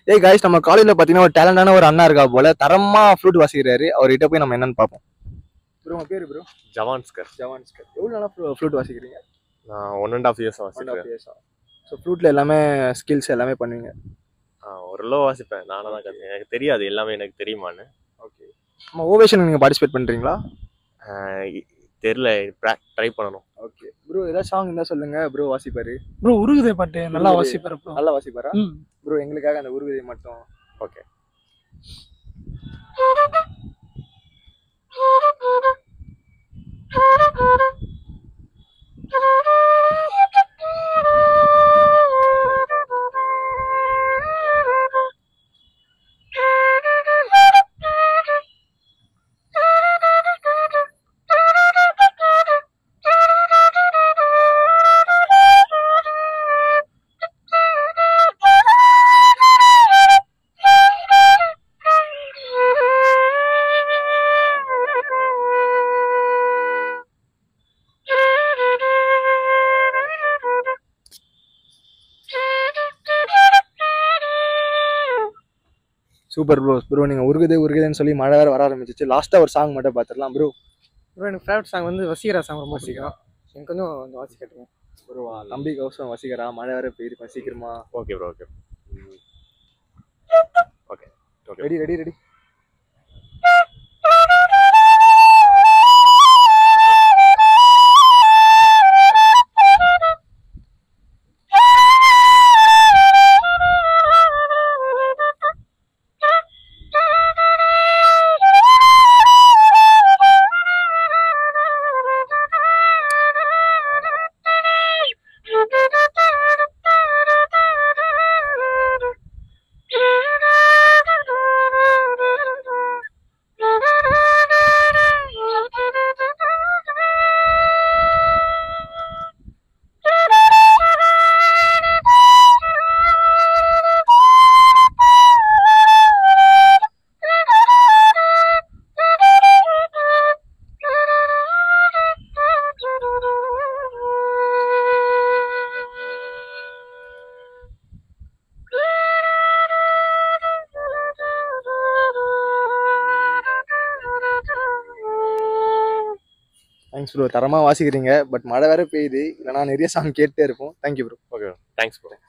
ஏய் காய்ஸ், நம்ம காலேஜ்ல பாத்தீங்கன்னா ஒரு டேலண்டான ஒரு அண்ணா இருக்கா போல, தரமா ஃப்ளூட் வாசிக்கிறாரு. அவர்கிட்ட போய் நம்ம என்னன்னு பார்ப்போம். ப்ரோ உங்க பேரு ப்ரோ? ஜவான்ஸ்கர். ஜவான்ஸ்கர். எவ்வளவு நாளா ஃப்ளூட் வாசிக்கிறீங்க? நான் 1.5 இயர்ஸ் வாசிக்கிறேன். ஸோ ஃப்ளூட்ல எல்லாமே ஸ்கில்ஸ் எல்லாமே பண்ணுவீங்க? ஓரளவு வாசிப்பேன். நானாக தான் கற்றுக்கேன். எனக்கு தெரியாது எல்லாமே எனக்கு தெரியுமான்னு. ஓகே. நம்ம ஓவேஷன் நீங்கள் பார்ட்டிசிபேட் பண்ணுறீங்களா? தெரியல, ட்ரை பண்ணணும். ஓகே ப்ரோ, ஏதாவது சாங் இருந்தால் சொல்லுங்க. ப்ரோ வாசிப்பாரு. ப்ரோ உருகுதே பாட்டு நல்லா வாசிப்பாரு ப்ரோ. நல்லா வாசிப்பாரா ப்ரோ? எங்களுக்காக அந்த உருகுதை மட்டும். ஓகே. Super bro. ப்ரோ நீங்கள் உருகுதுன்னு சொல்லி மழை வேறு வர ஆரம்பிச்சிச்சு. லாஸ்ட்டாக ஒரு சாங் மட்டும் பார்த்துடலாம் ப்ரோ. ப்ரோ எனக்கு ஃபேவரட் சாங் வந்து வசீகரா சாங் ரொம்ப பிடிக்கும். எனக்கு கொஞ்சம் இந்த வாசி கேட்டுருங்க ப்ரோ. தம்பி கௌசம் வசீகரா, மழை வேறு பெய்யுது, சீக்கிரமா. Okay bro. Okay okay okay. Ready ready ready. Thanks bro, தரமாக வாசிக்கிறீங்க. பட் மழை வேற பெய்யுது, இல்லைனா நிறைய சாங் கேட்டே இருப்போம். Thank you bro. Okay thanks bro.